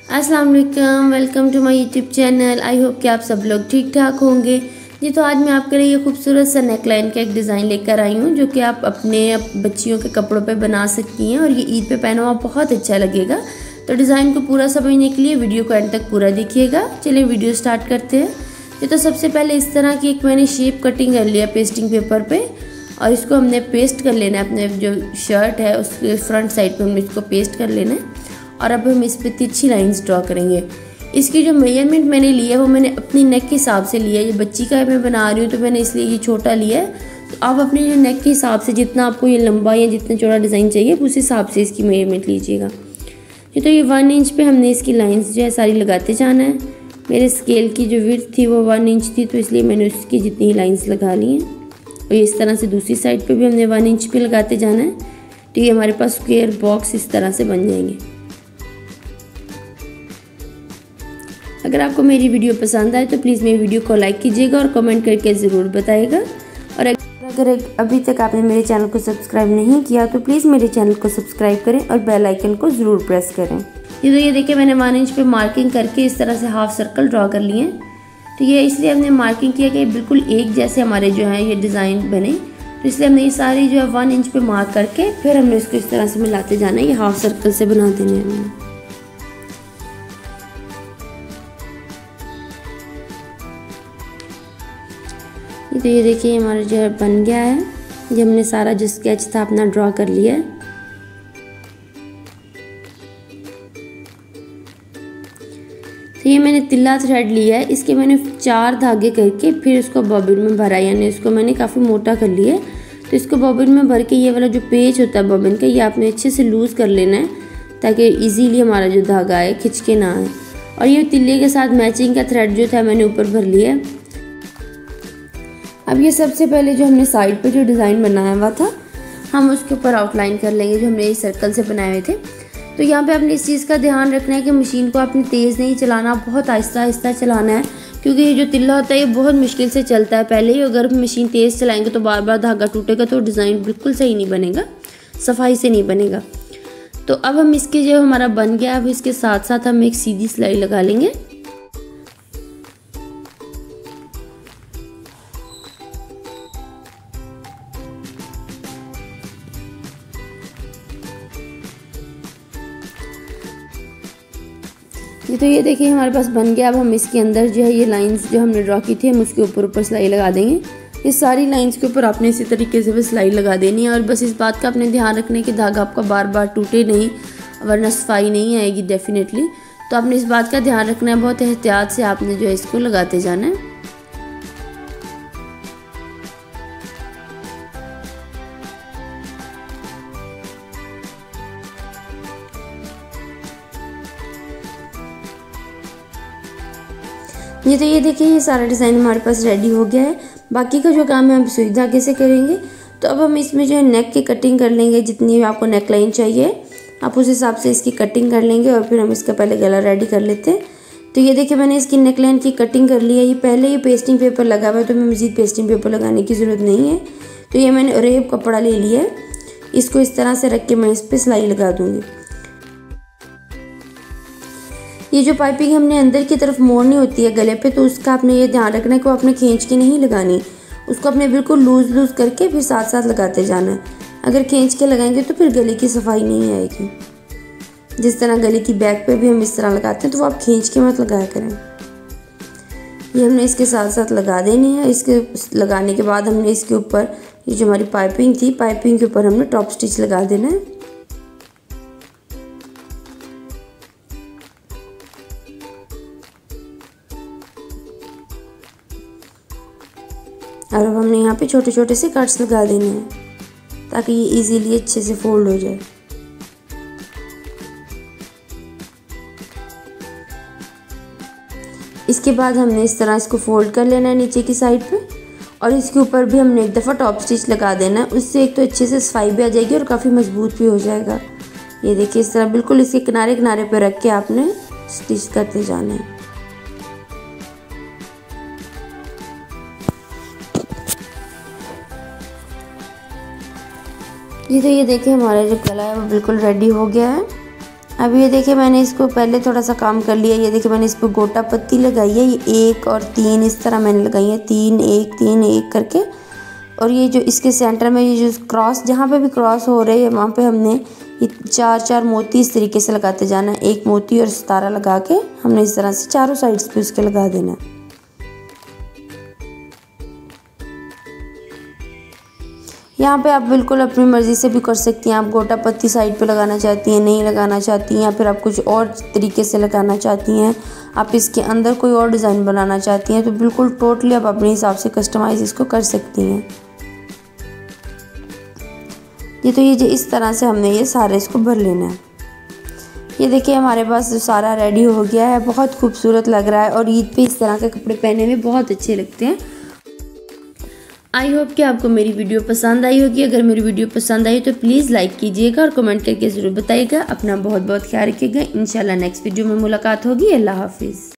अस्सलाम वालेकुम, welcome to my YouTube channel. I hope कि आप सब लोग ठीक ठाक होंगे। जी तो आज मैं आपके लिए ये खूबसूरत सा नेकलाइन का एक डिज़ाइन लेकर आई हूँ जो कि आप अपने बच्चियों के कपड़ों पे बना सकती हैं और ये ईद पे पहनो आप बहुत अच्छा लगेगा। तो डिज़ाइन को पूरा समझने के लिए वीडियो को एंड तक पूरा देखिएगा। चलिए वीडियो स्टार्ट करते हैं। ये तो सबसे पहले इस तरह की एक मैंने शेप कटिंग कर लिया पेस्टिंग पेपर पर और इसको हमने पेस्ट कर लेना है। अपने जो शर्ट है उसके फ्रंट साइड पर हमने इसको पेस्ट कर लेना है और अब हम इस पर तिरछी लाइंस ड्रॉ करेंगे। इसकी जो मेजरमेंट मैंने लिया है वो मैंने अपनी नेक के हिसाब से लिया है। ये बच्ची का मैं बना रही हूँ तो मैंने इसलिए ये छोटा लिया है। तो आप अपने जो नेक के हिसाब से जितना आपको ये लंबा या जितना चौड़ा डिज़ाइन चाहिए उस हिसाब से इसकी मेजरमेंट लीजिएगा। तो ये 1 इंच पे हमने इसकी लाइंस जो है सारी लगाते जाना है। मेरे स्केल की जो विड्थ थी वो 1 इंच थी तो इसलिए मैंने उसकी जितनी लाइन्स लगा ली हैं। और इस तरह से दूसरी साइड पर भी हमने 1 इंच पे लगाते जाना है। तो ये हमारे पास स्क्वायर बॉक्स इस तरह से बन जाएंगे। अगर आपको मेरी वीडियो पसंद आए तो प्लीज़ मेरी वीडियो को लाइक कीजिएगा और कमेंट करके ज़रूर बताइएगा। और अगर अभी तक आपने मेरे चैनल को सब्सक्राइब नहीं किया तो प्लीज़ मेरे चैनल को सब्सक्राइब करें और बेल आइकन को ज़रूर प्रेस करें। ये देखिए मैंने 1 इंच पे मार्किंग करके इस तरह से हाफ सर्कल ड्रॉ कर लिए हैं। तो ये इसलिए हमने मार्किंग किया कि बिल्कुल एक जैसे हमारे जो है ये डिज़ाइन बने। तो इसलिए हमने ये सारी जो है 1 इंच पे मार्क करके फिर हमने इसको इस तरह से मिलाते जाना है। ये हाफ सर्कल से बना देने हैं। तो ये देखिए हमारा जो है बन गया है। ये हमने सारा जो स्केच था अपना ड्रॉ कर लिया है। तो ये मैंने तिल्ला थ्रेड लिया है। इसके मैंने 4 धागे करके फिर इसको बॉबिन में भरा, यानी इसको मैंने काफ़ी मोटा कर लिया है। तो इसको बॉबिन में भर के ये वाला जो पेच होता है बॉबिन का ये आपने अच्छे से लूज़ कर लेना है ताकि इजीली हमारा जो धागा है खिंच के ना आए। और ये तिल्ले के साथ मैचिंग का थ्रेड जो था मैंने ऊपर भर लिया है। अब ये सबसे पहले जो हमने साइड पे जो डिज़ाइन बनाया हुआ था हम उसके ऊपर आउटलाइन कर लेंगे जो हमने इस सर्कल से बनाए हुए थे। तो यहाँ पे आपने इस चीज़ का ध्यान रखना है कि मशीन को आपने तेज़ नहीं चलाना, बहुत आहिस्ता आहिस्ता चलाना है क्योंकि ये जो तिल्ला होता है ये बहुत मुश्किल से चलता है। पहले ही अगर मशीन तेज़ चलाएंगे तो बार बार धागा टूटेगा तो डिज़ाइन बिल्कुल सही नहीं बनेगा, सफाई से नहीं बनेगा। तो अब हम इसके जो हमारा बन गया अब इसके साथ साथ हम एक सीधी सिलाई लगा लेंगे। तो ये देखिए हमारे पास बन गया। अब हम इसके अंदर जो है ये लाइंस जो हमने ड्रॉ की थी हम उसके ऊपर सिलाई लगा देंगे। ये सारी लाइंस के ऊपर आपने इसी तरीके से भी सिलाई लगा देनी है। और बस इस बात का अपने ध्यान रखना है कि धागा आपका बार बार टूटे नहीं वरना सफाई नहीं आएगी डेफिनेटली। तो आपने इस बात का ध्यान रखना है, बहुत एहतियात से आपने जो है इसको लगाते जाना है। तो ये देखिए ये सारा डिज़ाइन हमारे पास रेडी हो गया है। बाकी का जो काम है हम सुई धागे से करेंगे। तो अब हम इसमें जो है नेक की कटिंग कर लेंगे। जितनी आपको नेक लाइन चाहिए आप उस हिसाब से इसकी कटिंग कर लेंगे और फिर हम इसका पहले गला रेडी कर लेते हैं। तो ये देखिए मैंने इसकी नेक लाइन की कटिंग कर ली है। ये पहले ही पेस्टिंग पेपर लगा हुआ है तो हमें मज़ीद पेस्टिंग पेपर लगाने की ज़रूरत नहीं है। तो ये मैंने रेब कपड़ा ले लिया है, इसको इस तरह से रख के मैं इस पर सिलाई लगा दूँगी। ये जो पाइपिंग हमने अंदर की तरफ मोड़नी होती है गले पे तो उसका आपने ये ध्यान रखना है कि वो आपने खींच के नहीं लगानी, उसको अपने बिल्कुल लूज़ करके फिर साथ साथ लगाते जाना है। अगर खींच के लगाएंगे तो फिर गले की सफाई नहीं आएगी। जिस तरह गले की बैक पे भी हम इस तरह लगाते हैं तो वो आप खींच के मत लगाया करें। ये हमने इसके साथ साथ लगा देनी है। इसके लगाने के बाद हमने इसके ऊपर ये जो हमारी पाइपिंग थी पाइपिंग के ऊपर हमने टॉप स्टिच लगा देना है। और अब हमने यहाँ पे छोटे छोटे से कट्स लगा देने हैं ताकि ये इजीली अच्छे से फोल्ड हो जाए। इसके बाद हमने इस तरह इसको फोल्ड कर लेना है नीचे की साइड पे और इसके ऊपर भी हमने एक दफ़ा टॉप स्टिच लगा देना है। उससे एक तो अच्छे से सफाई भी आ जाएगी और काफ़ी मजबूत भी हो जाएगा। ये देखिए इस तरह बिल्कुल इसके किनारे किनारे पे रख के आपने स्टिच करते जाना है। ये देखिए हमारा जो गला है वो बिल्कुल रेडी हो गया है। अब ये देखिए मैंने इसको पहले थोड़ा सा काम कर लिया। ये देखिए मैंने इस पर गोटा पत्ती लगाई है, ये 1 और 3 इस तरह मैंने लगाई है, 3 1 3 1 करके। और ये जो इसके सेंटर में ये जो क्रॉस, जहाँ पे भी क्रॉस हो रहे हैं वहाँ पे हमने ये 4 मोती इस तरीके से लगाते जाना है। एक मोती और सितारा लगा के हमने इस तरह से चारों साइड्स पे उसके लगा देना है। यहाँ पे आप बिल्कुल अपनी मर्ज़ी से भी कर सकती हैं। आप गोटा पत्ती साइड पे लगाना चाहती हैं, नहीं लगाना चाहती हैं, या फिर आप कुछ और तरीके से लगाना चाहती हैं, आप इसके अंदर कोई और डिज़ाइन बनाना चाहती हैं, तो बिल्कुल टोटली आप अपने हिसाब से कस्टमाइज़ इसको कर सकती हैं। ये जो इस तरह से हमने ये सारे इसको भर लेना है। ये देखिए हमारे पास जो सारा रेडी हो गया है, बहुत खूबसूरत लग रहा है और ईद पे इस तरह के कपड़े पहने में बहुत अच्छे लगते हैं। आई होप कि आपको मेरी वीडियो पसंद आई होगी। अगर मेरी वीडियो पसंद आई तो प्लीज़ लाइक कीजिएगा और कमेंट करके ज़रूर बताइएगा। अपना बहुत बहुत ख्याल रखिएगा। इंशाल्लाह नेक्स्ट वीडियो में मुलाकात होगी। अल्लाह हाफिज़।